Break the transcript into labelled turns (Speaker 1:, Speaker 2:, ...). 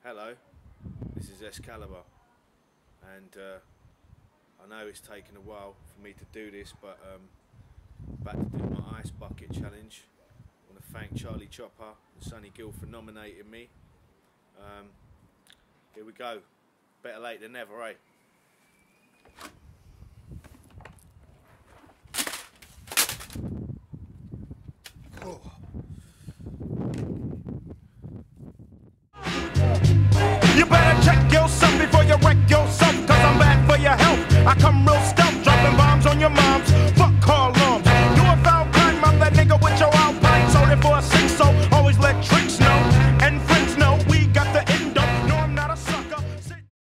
Speaker 1: Hello, this is S.Kalibre, and I know it's taken a while for me to do this, but back to do my ice bucket challenge. I want to thank Charlie Chopper and Sonny Gill for nominating me. Here we go, better late than never, eh? Oh.
Speaker 2: You better check yourself before you wreck yourself, cause I'm back for your health. I come real